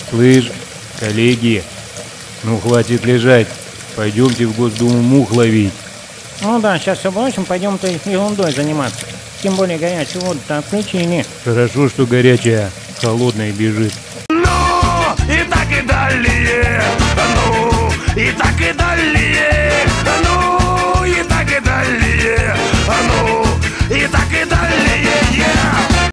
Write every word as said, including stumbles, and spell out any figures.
Слышь, коллеги, ну хватит лежать. Пойдемте в Госдуму мух ловить. Ну да, сейчас все бросим, пойдем-то ерундой заниматься. Тем более горячую воду-то отключили. Хорошо, что горячая, холодная бежит. Ну, и так и далее. Ну, и так и далее.